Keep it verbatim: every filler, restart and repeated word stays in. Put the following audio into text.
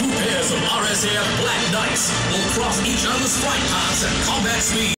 Two pairs of R S A F Black Knights will cross each other's flight paths at combat speed.